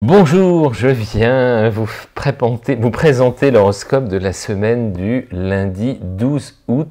Bonjour, je viens vous présenter l'horoscope de la semaine du lundi 12 août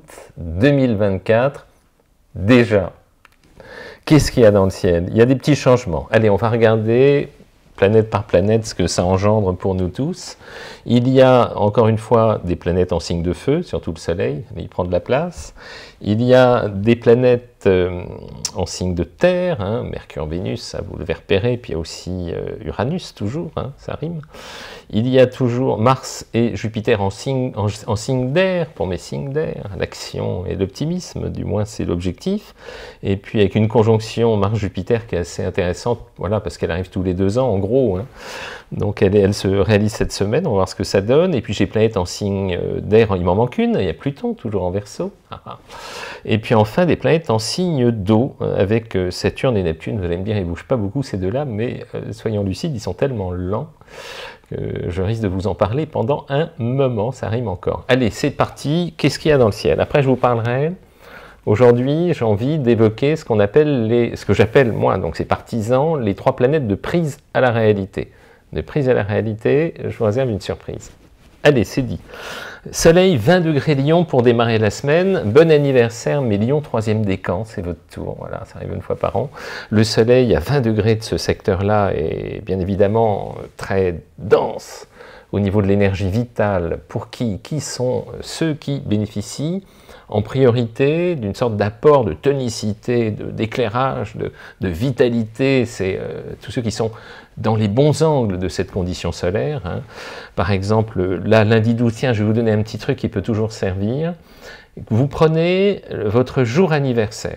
2024. Déjà, qu'est-ce qu'il y a dans le ciel? Il y a des petits changements. Allez, on va regarder planète par planète ce que ça engendre pour nous tous. Il y a encore une fois des planètes en signe de feu, surtout le soleil, mais il prend de la place. Il y a des planètes en signe de terre, Mercure, Vénus, ça vous le repérez, puis il y a aussi Uranus, toujours, ça rime. Il y a toujours Mars et Jupiter en signe d'air, pour mes signes d'air, l'action et l'optimisme, du moins c'est l'objectif. Et puis avec une conjonction Mars-Jupiter qui est assez intéressante, voilà, parce qu'elle arrive tous les 2 ans en gros. Donc elle se réalise cette semaine, on va voir ce que ça donne. Et puis j'ai planètes en signe d'air, il m'en manque une, il y a Pluton, toujours en Verseau. Et puis enfin des planètes en signe d'eau, avec Saturne et Neptune. Vous allez me dire, ils ne bougent pas beaucoup ces deux-là, mais soyons lucides, ils sont tellement lents que je risque de vous en parler pendant un moment, ça rime encore. Allez, c'est parti, qu'est-ce qu'il y a dans le ciel? Après je vous parlerai. Aujourd'hui, j'ai envie d'évoquer ce qu'on appelle ce que j'appelle, moi, donc c'est partisans, les 3 planètes de prise à la réalité. De prise à la réalité, je vous réserve une surprise. Allez, c'est dit. Soleil, 20 degrés Lion pour démarrer la semaine. Bon anniversaire, mes Lions, 3e décan, c'est votre tour. Voilà, ça arrive une fois par an. Le Soleil à 20 degrés de ce secteur-là est bien évidemment très dense au niveau de l'énergie vitale. Pour qui sont ceux qui bénéficient en priorité d'une sorte d'apport de tonicité, d'éclairage, de vitalité? C'est tous ceux qui sont dans les bons angles de cette condition solaire. Par exemple, là, lundi 12, tiens, je vais vous donner un petit truc qui peut toujours servir. Vous prenez votre jour anniversaire,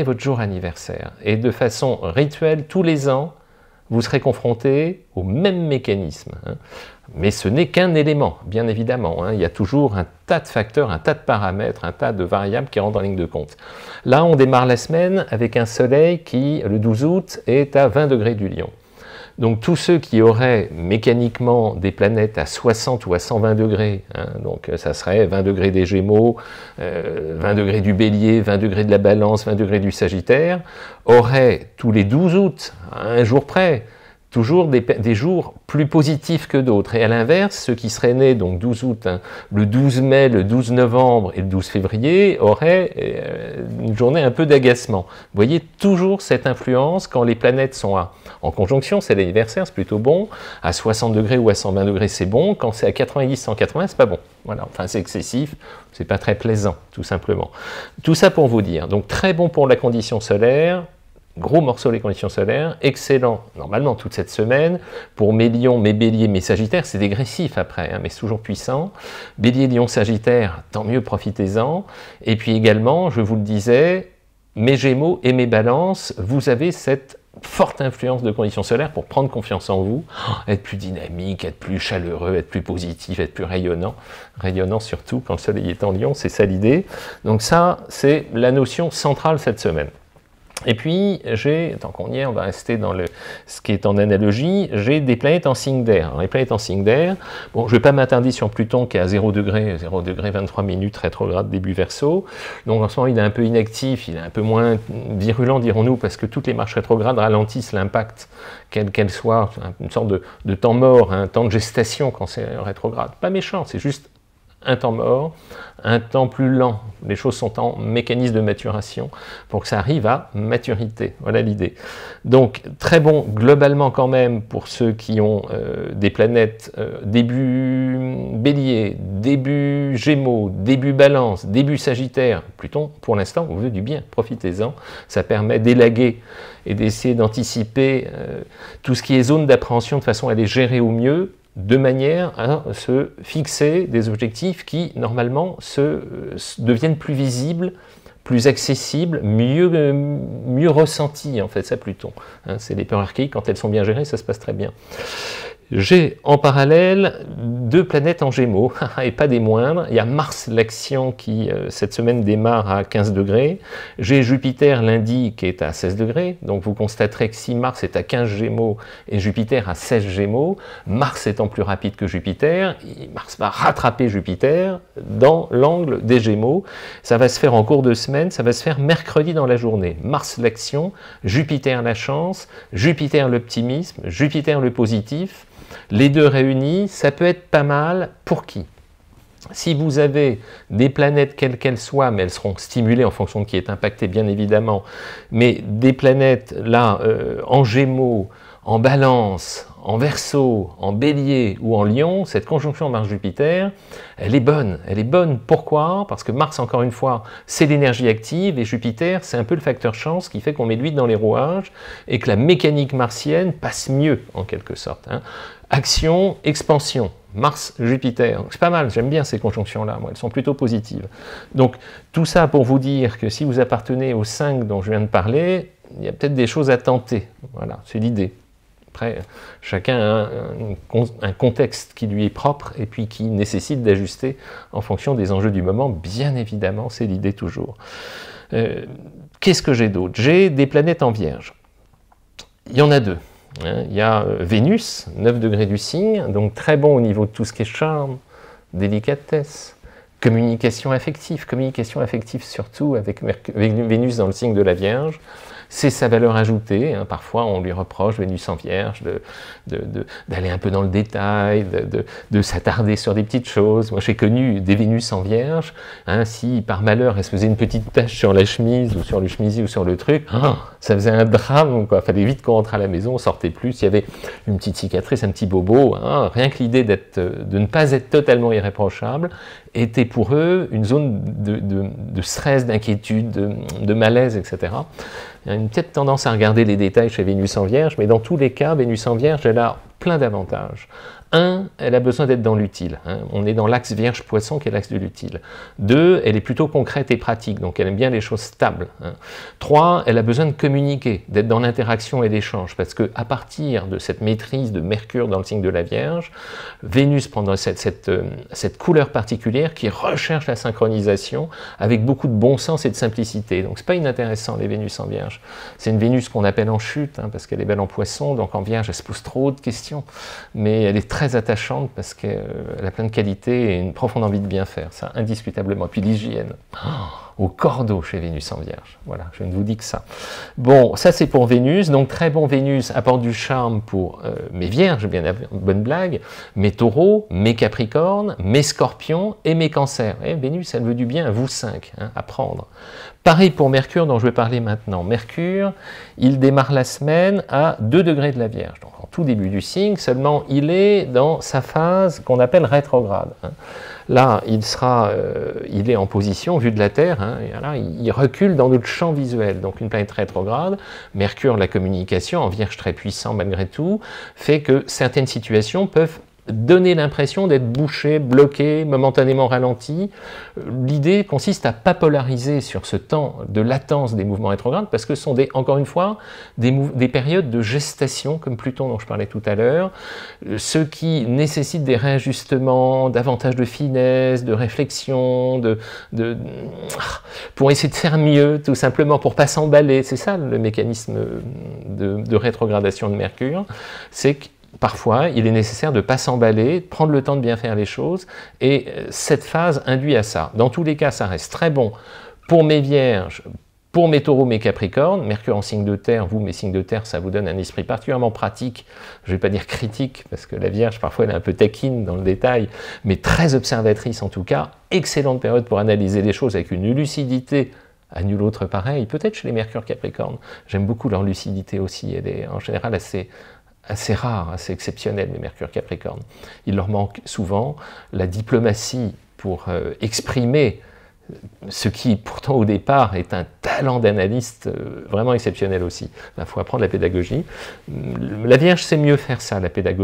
et de façon rituelle, tous les ans, vous serez confronté au même mécanisme. Mais ce n'est qu'un élément, bien évidemment. Il y a toujours un tas de facteurs, un tas de paramètres, un tas de variables qui rentrent en ligne de compte. Là, on démarre la semaine avec un soleil qui, le 12 août, est à 20 degrés du Lion. Donc tous ceux qui auraient mécaniquement des planètes à 60 ou à 120 degrés, donc ça serait 20 degrés des Gémeaux, 20 degrés du Bélier, 20 degrés de la Balance, 20 degrés du Sagittaire, auraient tous les 12 août, à un jour près, toujours des jours plus positifs que d'autres. Et à l'inverse, ceux qui seraient nés, donc 12 août, le 12 mai, le 12 novembre et le 12 février, auraient une journée un peu d'agacement. Vous voyez toujours cette influence quand les planètes sont en conjonction, c'est l'anniversaire, c'est plutôt bon. À 60 degrés ou à 120 degrés, c'est bon. Quand c'est à 90, 180, c'est pas bon. Voilà, enfin c'est excessif, c'est pas très plaisant, tout simplement. Tout ça pour vous dire, donc très bon pour la condition solaire. Gros morceau les conditions solaires, excellent normalement toute cette semaine. Pour mes lions, mes béliers, mes sagittaires, c'est dégressif après, mais c'est toujours puissant. Bélier, lion, sagittaire, tant mieux, profitez-en. Et puis également, je vous le disais, mes gémeaux et mes balances, vous avez cette forte influence de conditions solaires pour prendre confiance en vous, être plus dynamique, être plus chaleureux, être plus positif, être plus rayonnant. Rayonnant surtout quand le soleil est en lion, c'est ça l'idée. Donc ça, c'est la notion centrale cette semaine. Et puis, tant qu'on y est, on va rester dans ce qui est en analogie, j'ai des planètes en signe d'air. Les planètes en signe d'air, bon, je ne vais pas m'attarder sur Pluton qui est à 0 degré 23 minutes, rétrograde, début Verseau. Donc en ce moment, il est un peu inactif, il est un peu moins virulent, dirons-nous, parce que toutes les marches rétrogrades ralentissent l'impact, quelle qu'elle soit, une sorte de temps mort, un temps de gestation quand c'est rétrograde. Pas méchant, c'est juste un temps mort, un temps plus lent. Les choses sont en mécanisme de maturation pour que ça arrive à maturité. Voilà l'idée. Donc, très bon globalement quand même pour ceux qui ont des planètes début Bélier, début Gémeaux, début Balance, début Sagittaire. Pluton, pour l'instant, vous veut du bien, profitez-en. Ça permet d'élaguer et d'essayer d'anticiper tout ce qui est zone d'appréhension de façon à les gérer au mieux, de manière à se fixer des objectifs qui, normalement, deviennent plus visibles, plus accessibles, mieux ressentis, en fait, ça Pluton. C'est les peurs archaïques, quand elles sont bien gérées, ça se passe très bien. J'ai en parallèle deux planètes en Gémeaux, et pas des moindres. Il y a Mars l'action qui, cette semaine, démarre à 15 degrés. J'ai Jupiter lundi qui est à 16 degrés. Donc vous constaterez que si Mars est à 15 Gémeaux et Jupiter à 16 Gémeaux, Mars étant plus rapide que Jupiter, Mars va rattraper Jupiter dans l'angle des Gémeaux. Ça va se faire en cours de semaine, ça va se faire mercredi dans la journée. Mars l'action, Jupiter la chance, Jupiter l'optimisme, Jupiter le positif. Les deux réunis, ça peut être pas mal pour qui? Si vous avez des planètes quelles qu'elles soient, mais elles seront stimulées en fonction de qui est impacté bien évidemment, mais des planètes là en Gémeaux, en Balance, en Verseau, en Bélier ou en Lion, cette conjonction Mars-Jupiter, elle est bonne. Elle est bonne, pourquoi? Parce que Mars, encore une fois, c'est l'énergie active, et Jupiter, c'est un peu le facteur chance qui fait qu'on met de l'huile dans les rouages, et que la mécanique martienne passe mieux, en quelque sorte. Hein. Action, expansion, Mars-Jupiter. C'est pas mal, j'aime bien ces conjonctions-là, moi, elles sont plutôt positives. Donc, tout ça pour vous dire que si vous appartenez aux 5 dont je viens de parler, il y a peut-être des choses à tenter. Voilà, c'est l'idée. Après, chacun a un contexte qui lui est propre et puis qui nécessite d'ajuster en fonction des enjeux du moment. Bien évidemment, c'est l'idée toujours. Qu'est-ce que j'ai d'autre? J'ai des planètes en Vierge. Il y en a deux. Hein. Il y a Vénus, 9 degrés du signe, donc très bon au niveau de tout ce qui est charme, délicatesse, communication affective surtout avec Vénus dans le signe de la Vierge. C'est sa valeur ajoutée. Hein. Parfois, on lui reproche, Vénus en Vierge, d'aller un peu dans le détail, de s'attarder sur des petites choses. Moi, j'ai connu des Vénus en Vierge. Hein. Si, par malheur, elle se faisait une petite tache sur la chemise, ou sur le chemisier, ou sur le truc, ça faisait un drame. Il fallait vite qu'on rentre à la maison, on sortait plus. Il y avait une petite cicatrice, un petit bobo. Hein. Rien que l'idée de ne pas être totalement irréprochable était pour eux une zone de stress, d'inquiétude, de malaise, etc. Il y a une petite tendance à regarder les détails chez Vénus en Vierge, mais dans tous les cas, Vénus en Vierge, elle a plein d'avantages. 1, elle a besoin d'être dans l'utile. Hein. On est dans l'axe Vierge-Poisson qui est l'axe de l'utile. 2, elle est plutôt concrète et pratique, donc elle aime bien les choses stables. Hein. 3, elle a besoin de communiquer, d'être dans l'interaction et l'échange, parce qu'à partir de cette maîtrise de Mercure dans le signe de la Vierge, Vénus prend cette couleur particulière qui recherche la synchronisation avec beaucoup de bon sens et de simplicité. Donc c'est pas inintéressant les Vénus en Vierge. C'est une Vénus qu'on appelle en chute, hein, parce qu'elle est belle en Poisson, donc en Vierge elle se pose trop de questions, mais elle est très attachante parce qu'elle a plein de qualités et une profonde envie de bien faire, ça, indiscutablement. Et puis l'hygiène, au cordeau chez Vénus en Vierge. Voilà, je ne vous dis que ça. Bon, ça c'est pour Vénus, donc très bon Vénus apporte du charme pour mes Vierges, bien bonne blague, mes Taureaux, mes Capricornes, mes Scorpions et mes Cancers. Et Vénus, elle veut du bien à vous 5, hein, à prendre. Pareil pour Mercure dont je vais parler maintenant. Mercure, il démarre la semaine à 2 degrés de la Vierge, donc en tout début du signe, seulement il est dans sa phase qu'on appelle rétrograde. Hein. Là, il est en position, vue de la Terre, hein, et là, il recule dans notre champ visuel. Donc une planète rétrograde, Mercure, la communication, en Vierge très puissant malgré tout, fait que certaines situations peuvent donner l'impression d'être bouché, bloqué, momentanément ralenti. L'idée consiste à ne pas polariser sur ce temps de latence des mouvements rétrogrades, parce que ce sont, encore une fois, des périodes de gestation, comme Pluton dont je parlais tout à l'heure, ce qui nécessite des réajustements, davantage de finesse, de réflexion, pour essayer de faire mieux, tout simplement, pour ne pas s'emballer. C'est ça le mécanisme de rétrogradation de Mercure, c'est que parfois, il est nécessaire de ne pas s'emballer, de prendre le temps de bien faire les choses, et cette phase induit à ça. Dans tous les cas, ça reste très bon pour mes Vierges, pour mes Taureaux, mes Capricornes. Mercure en signe de terre, vous, mes signes de terre, ça vous donne un esprit particulièrement pratique, je ne vais pas dire critique, parce que la Vierge, parfois, elle est un peu taquine dans le détail, mais très observatrice en tout cas. Excellente période pour analyser les choses avec une lucidité à nul autre pareil, peut-être chez les Mercure Capricornes. J'aime beaucoup leur lucidité aussi, elle est en général assez rare, assez exceptionnel, les Mercure Capricorne. Il leur manque souvent la diplomatie pour exprimer ce qui, pourtant, au départ, est un talent d'analyste vraiment exceptionnel aussi. Il faut apprendre la pédagogie. La Vierge sait mieux faire ça, la pédagogie,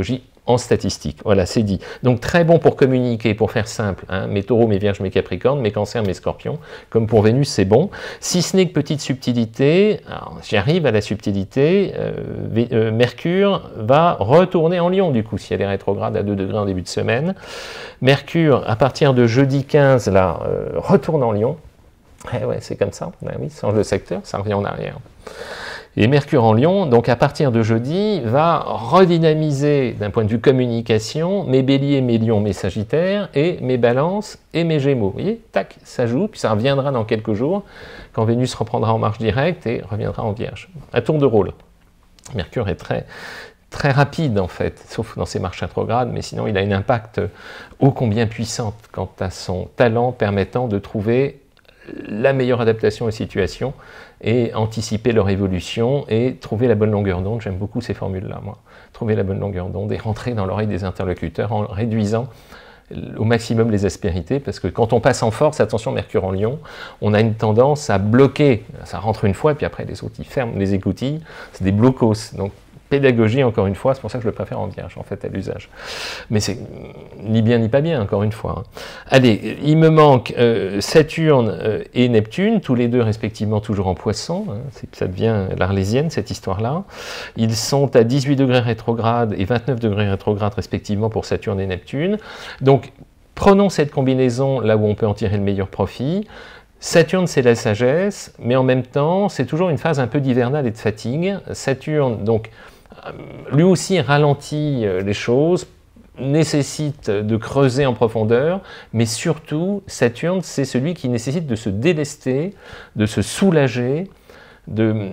en statistique. Voilà, c'est dit. Donc très bon pour communiquer, pour faire simple, hein, mes taureaux, mes vierges, mes capricornes, mes cancers, mes scorpions, comme pour Vénus, c'est bon. Si ce n'est que petite subtilité, j'y arrive à la subtilité, Mercure va retourner en Lion, du coup, si elle est rétrograde à 2 degrés en début de semaine. Mercure, à partir de jeudi 15, là, retourne en Lion. Eh ouais, c'est comme ça, ben oui, change de secteur, ça revient en arrière. Et Mercure en Lion, donc à partir de jeudi, va redynamiser d'un point de vue communication mes béliers, mes lions, mes sagittaires, et mes balances et mes gémeaux. Vous voyez, tac, ça joue, puis ça reviendra dans quelques jours, quand Vénus reprendra en marche directe et reviendra en Vierge. À tour de rôle. Mercure est très rapide en fait, sauf dans ses marches rétrogrades, mais sinon il a un impact ô combien puissant quant à son talent permettant de trouver la meilleure adaptation aux situations et anticiper leur évolution et trouver la bonne longueur d'onde. J'aime beaucoup ces formules-là, moi. Trouver la bonne longueur d'onde et rentrer dans l'oreille des interlocuteurs en réduisant au maximum les aspérités, parce que quand on passe en force, attention Mercure en Lion, on a une tendance à bloquer. Ça rentre une fois, puis après les autres, ils ferment les écoutilles. C'est des blocos. Donc, pédagogie, encore une fois, c'est pour ça que je le préfère en Vierge, en fait, à l'usage. Mais c'est ni bien ni pas bien, encore une fois. Allez, il me manque Saturne et Neptune, tous les deux respectivement toujours en Poisson. Ça devient l'Arlésienne, cette histoire-là. Ils sont à 18 degrés rétrograde et 29 degrés rétrograde, respectivement, pour Saturne et Neptune. Donc, prenons cette combinaison là où on peut en tirer le meilleur profit. Saturne, c'est la sagesse, mais en même temps, c'est toujours une phase un peu d'hivernale et de fatigue. Saturne, donc, lui aussi ralentit les choses, nécessite de creuser en profondeur, mais surtout, Saturne, c'est celui qui nécessite de se délester, de se soulager, de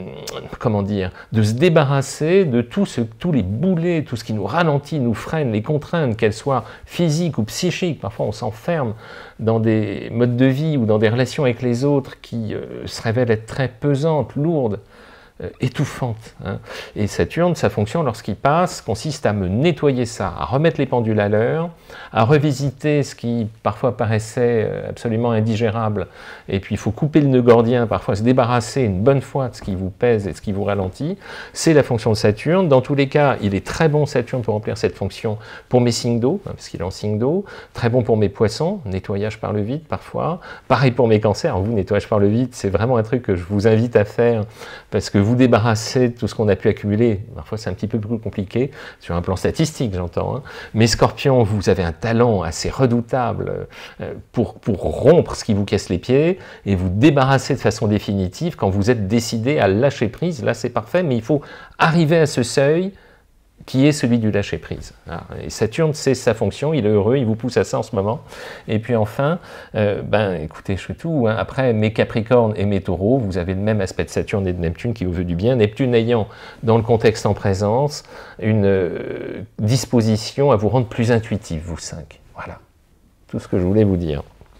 se débarrasser de tous les boulets, tout ce qui nous ralentit, nous freine, les contraintes, qu'elles soient physiques ou psychiques. Parfois, on s'enferme dans des modes de vie ou dans des relations avec les autres qui se révèlent être très pesantes, lourdes, étouffante. Hein. Et Saturne, sa fonction, lorsqu'il passe, consiste à me nettoyer ça, à remettre les pendules à l'heure, à revisiter ce qui parfois paraissait absolument indigérable, et puis il faut couper le nœud gordien, parfois se débarrasser une bonne fois de ce qui vous pèse et de ce qui vous ralentit. C'est la fonction de Saturne. Dans tous les cas, il est très bon, Saturne, pour remplir cette fonction pour mes signes d'eau, hein, parce qu'il est en signe d'eau, très bon pour mes poissons, nettoyage par le vide parfois, pareil pour mes cancers. Vous, nettoyage par le vide, c'est vraiment un truc que je vous invite à faire, parce que vous débarrasser de tout ce qu'on a pu accumuler, parfois c'est un petit peu plus compliqué, sur un plan statistique j'entends, hein. Mais Scorpion, vous avez un talent assez redoutable pour rompre ce qui vous casse les pieds et vous débarrasser de façon définitive quand vous êtes décidé à lâcher prise. Là c'est parfait, mais il faut arriver à ce seuil qui est celui du lâcher-prise. Et Saturne, c'est sa fonction, il est heureux, il vous pousse à ça en ce moment. Et puis enfin, écoutez, je fais tout. Hein. Après, mes Capricornes et mes Taureaux, vous avez le même aspect de Saturne et de Neptune qui vous veut du bien. Neptune ayant, dans le contexte en présence, une disposition à vous rendre plus intuitif, vous 5. Voilà, tout ce que je voulais vous dire.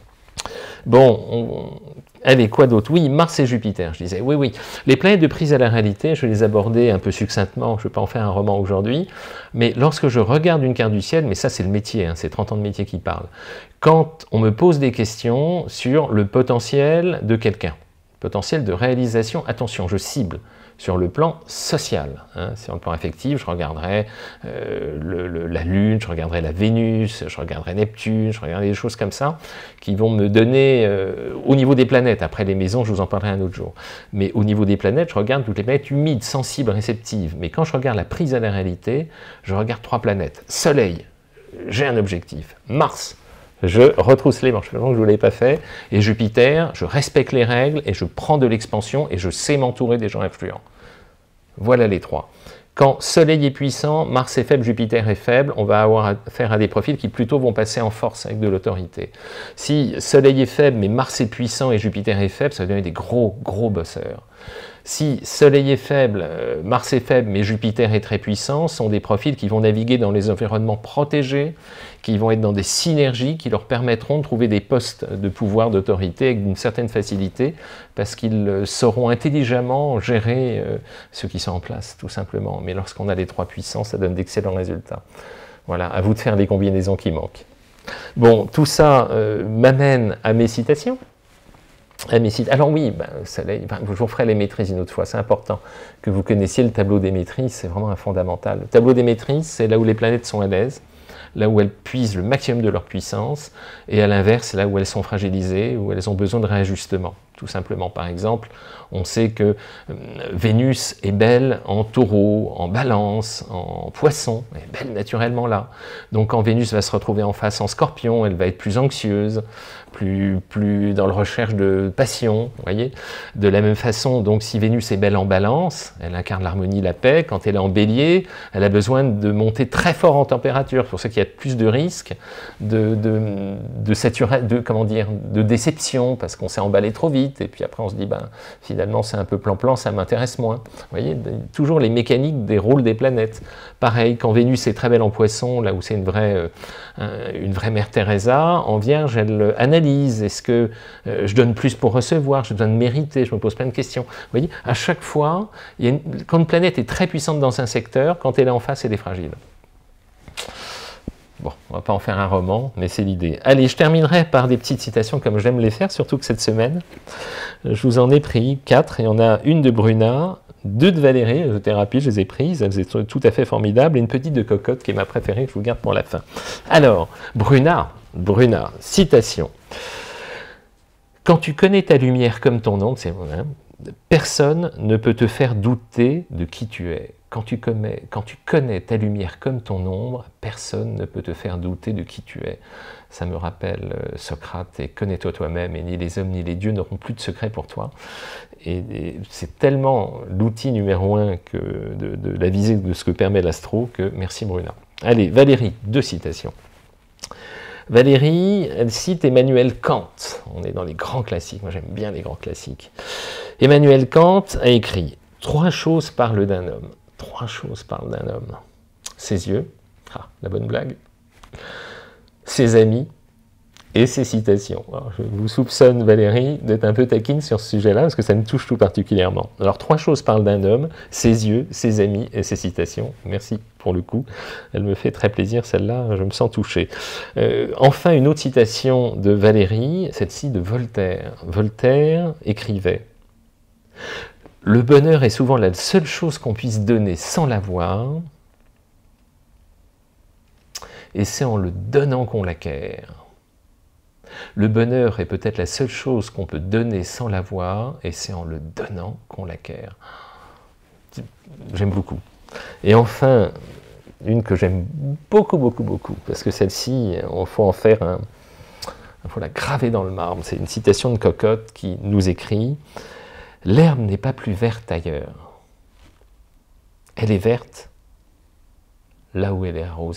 Bon, allez, quoi d'autre? Oui, Mars et Jupiter, je disais. Oui. Les planètes de prise à la réalité, je vais les aborder un peu succinctement, je ne vais pas en faire un roman aujourd'hui, mais lorsque je regarde une carte du ciel, mais ça c'est le métier, hein, c'est 30 ans de métier qui parle, quand on me pose des questions sur le potentiel de quelqu'un, potentiel de réalisation, attention, je cible, sur le plan social, hein, sur le plan affectif, je regarderai la Lune, je regarderai la Vénus, je regarderai Neptune, je regarderai des choses comme ça, qui vont me donner, au niveau des planètes, après les maisons, je vous en parlerai un autre jour, mais au niveau des planètes, je regarde toutes les planètes humides, sensibles, réceptives, mais quand je regarde la prise à la réalité, je regarde 3 planètes. Soleil, j'ai un objectif. Mars, je retrousse les manches, je ne vous l'ai pas fait, et Jupiter, je respecte les règles, et je prends de l'expansion, et je sais m'entourer des gens influents. Voilà les 3. Quand Soleil est puissant, Mars est faible, Jupiter est faible, on va avoir affaire à des profils qui plutôt vont passer en force avec de l'autorité. Si Soleil est faible, mais Mars est puissant et Jupiter est faible, ça va donner des gros bosseurs. Si Soleil est faible, Mars est faible, mais Jupiter est très puissant, ce sont des profils qui vont naviguer dans les environnements protégés, qui vont être dans des synergies qui leur permettront de trouver des postes de pouvoir, d'autorité avec une certaine facilité, parce qu'ils sauront intelligemment gérer ceux qui sont en place, tout simplement. Mais lorsqu'on a les 3 puissants, ça donne d'excellents résultats. Voilà, à vous de faire les combinaisons qui manquent. Bon, tout ça m'amène à mes citations. Ah, mais si, alors oui, ben, je vous ferai les maîtrises une autre fois, c'est important que vous connaissiez le tableau des maîtrises, c'est vraiment un fondamental. Le tableau des maîtrises, c'est là où les planètes sont à l'aise, là où elles puisent le maximum de leur puissance, et à l'inverse, c'est là où elles sont fragilisées, où elles ont besoin de réajustement. Tout simplement, par exemple, on sait que Vénus est belle en taureau, en balance, en poisson, elle est belle naturellement là. Donc quand Vénus va se retrouver en face en scorpion, elle va être plus anxieuse, plus dans la recherche de passion, vous voyez. De la même façon, donc si Vénus est belle en balance, elle incarne l'harmonie, la paix. Quand elle est en bélier, elle a besoin de monter très fort en température. C'est pour ça qu'il y a plus de risques de déception, parce qu'on s'est emballé trop vite, et puis après on se dit, ben, finalement c'est un peu plan-plan, ça m'intéresse moins. Vous voyez, toujours les mécaniques des rôles des planètes. Pareil, quand Vénus est très belle en poisson, là où c'est une vraie mère Teresa, en Vierge, elle analyse. Est-ce que je donne plus pour recevoir? J'ai besoin de mériter, je me pose plein de questions. Vous voyez, à chaque fois, quand une planète est très puissante dans un secteur, quand elle est en face, elle est fragile. Bon, on ne va pas en faire un roman, mais c'est l'idée. Allez, je terminerai par des petites citations comme j'aime les faire, surtout que cette semaine, je vous en ai pris 4, et il y en a une de Bruna, 2 de Valérie, de thérapie, je les ai prises, elles étaient tout à fait formidables, et une petite de Cocotte qui est ma préférée, que je vous garde pour la fin. Alors, Bruna, citation. Quand tu connais ta lumière comme ton ombre, c'est vrai, personne ne peut te faire douter de qui tu es. Quand tu connais ta lumière comme ton ombre, personne ne peut te faire douter de qui tu es. Ça me rappelle Socrate, et connais-toi toi-même, et ni les hommes ni les dieux n'auront plus de secret pour toi. Et c'est tellement l'outil numéro 1 de la visée de ce que permet l'astro, que merci Bruna. Allez, Valérie, 2 citations. Valérie, elle cite Emmanuel Kant. On est dans les grands classiques, moi j'aime bien les grands classiques. Emmanuel Kant a écrit « 3 choses parlent d'un homme ». 3 choses parlent d'un homme. Ses yeux, la bonne blague, ses amis et ses citations. Alors, je vous soupçonne, Valérie, d'être un peu taquine sur ce sujet-là, parce que ça me touche tout particulièrement. Alors, 3 choses parlent d'un homme, ses yeux, ses amis et ses citations. Merci pour le coup. Elle me fait très plaisir, celle-là, je me sens touché. Enfin, une autre citation de Valérie, celle-ci de Voltaire. Voltaire écrivait « Le bonheur est souvent la seule chose qu'on puisse donner sans l'avoir, et c'est en le donnant qu'on l'acquiert. Le bonheur est peut-être la seule chose qu'on peut donner sans l'avoir, et c'est en le donnant qu'on l'acquiert. » J'aime beaucoup. Et enfin, une que j'aime beaucoup, parce que celle-ci, il faut en faire il faut la graver dans le marbre. C'est une citation de Cocotte qui nous écrit « L'herbe n'est pas plus verte ailleurs. Elle est verte là où elle est arrosée. »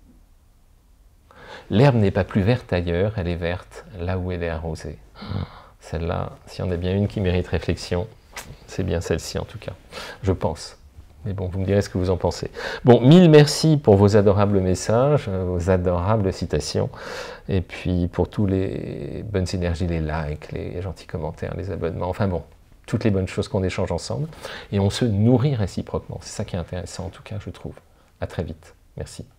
L'herbe n'est pas plus verte ailleurs, elle est verte là où elle est arrosée. Celle-là, s'il y en a bien une qui mérite réflexion, c'est bien celle-ci en tout cas, je pense. Mais bon, vous me direz ce que vous en pensez. Bon, 1000 merci pour vos adorables messages, vos adorables citations, et puis pour tous les bonnes énergies, les likes, les gentils commentaires, les abonnements, enfin bon, toutes les bonnes choses qu'on échange ensemble, et on se nourrit réciproquement. C'est ça qui est intéressant en tout cas, je trouve. À très vite. Merci.